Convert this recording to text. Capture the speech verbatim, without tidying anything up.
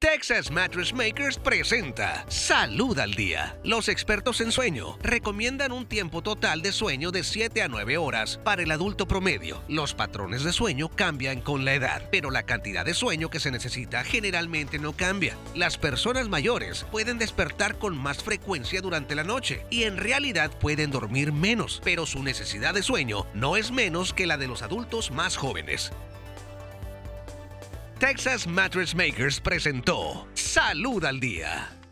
Texas Mattress Makers presenta Salud al Día. Los expertos en sueño recomiendan un tiempo total de sueño de siete a nueve horas para el adulto promedio. Los patrones de sueño cambian con la edad, pero la cantidad de sueño que se necesita generalmente no cambia. Las personas mayores pueden despertar con más frecuencia durante la noche y en realidad pueden dormir menos, pero su necesidad de sueño no es menos que la de los adultos más jóvenes. Texas Mattress Makers presentó Salud al Día.